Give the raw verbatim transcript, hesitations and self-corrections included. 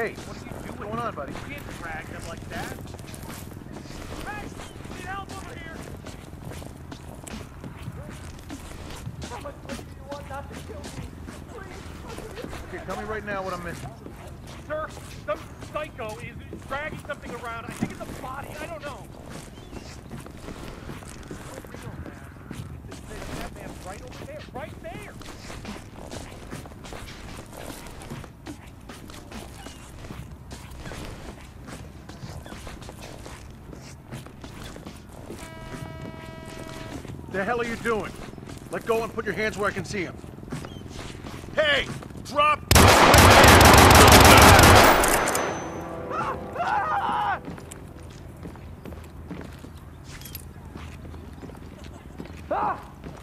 Hey, what are you doing? What's going on, buddy? You can't drag them like that. Hey, need help over here. How much money do you want not to kill me? Please. Okay, tell me right now what I'm missing. Sir, some psycho is dragging something around. I think it's a body. I don't know. That man's right over there. Right there. The hell are you doing? Let go and put your hands where I can see him. Hey! Drop! Ah!